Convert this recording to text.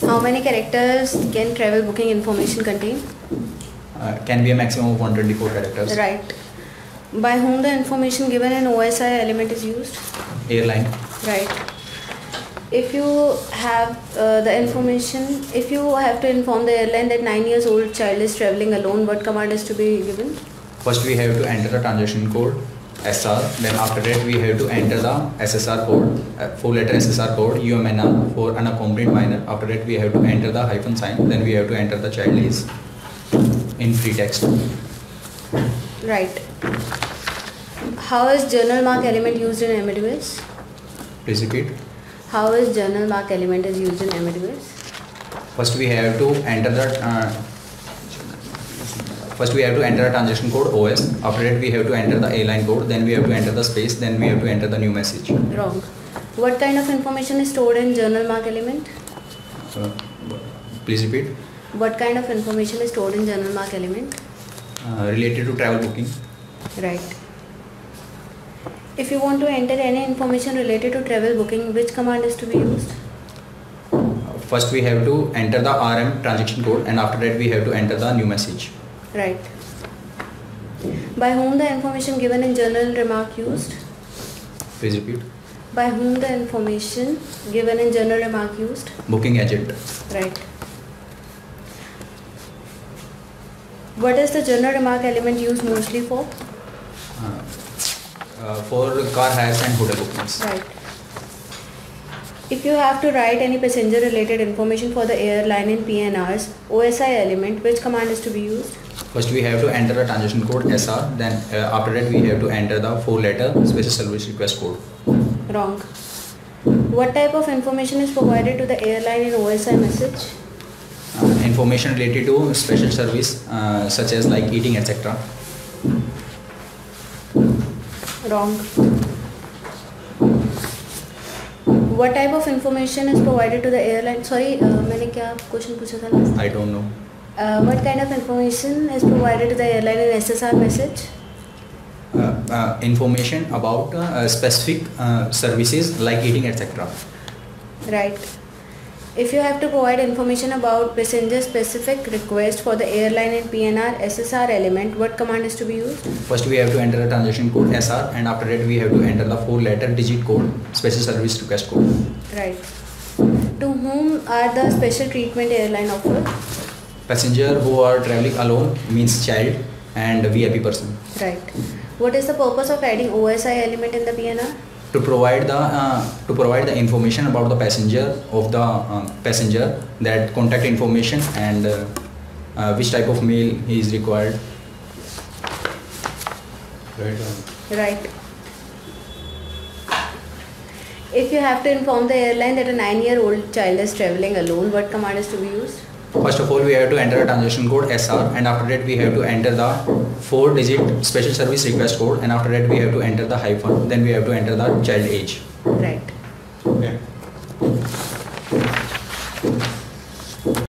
How many characters can travel booking information contain? Can be a maximum of 124 characters. Right. By whom the information given in OSI element is used? Airline. Right. If you have if you have to inform the airline that 9 years old child is traveling alone, what command is to be given? First we have to enter the transaction code SR, then after that we have to enter the SSR code, 4-letter SSR code UMNR for unaccompanied minor. After that we have to enter the hyphen sign, then we have to enter the child age in free text. Right. How is journal mark element used in MDOS? Please repeat. How is journal mark element is used in MDOS? First we have to enter the transaction code OS. After that we have to enter the airline code, then we have to enter the space, then we have to enter the new message. Wrong. What kind of information is stored in journal mark element? Please repeat. What kind of information is stored in journal mark element? Related to travel booking. Right. If you want to enter any information related to travel booking, which command is to be used? First we have to enter the RM transaction code, and after that we have to enter the new message. Right. By whom the information given in journal remark used? Please repeat. By whom the information given in journal remark used? Booking agent. Right. What is the journal remark element used mostly for? For car hires and hotel bookings. Right. If you have to write any passenger related information for the airline in PNR's OSI element, which command is to be used? First we have to enter the transaction code SR, then after that we have to enter the 4-letter special service request code. Wrong. What type of information is provided to the airline in OSI message? Information related to special service such as like eating, etc. Wrong. What type of information is provided to the airline? Sorry, मैंने क्या question पूछा था last? I don't know. What kind of information is provided to the airline in SSR message? Information about specific services like eating, etc. Right. If you have to provide information about passenger specific request for the airline in PNR SSR element, what command is to be used? First we have to enter the transaction code SR, and after that we have to enter the 4-letter digit code special service request code. Right. To whom are the special treatment airline offer? Passenger who are traveling alone, means child, and VIP person. Right. What is the purpose of adding OSI element in the PNR? To provide the information about the passenger, that contact information and which type of mail he is required. Right. If you have to inform the airline that a 9-year-old child is traveling alone, what command is to be used? First of all, we have to enter a transaction code SR, and after that we have to enter the 4-digit special service request code, and after that we have to enter the hyphen, then we have to enter the child age. Right. Okay.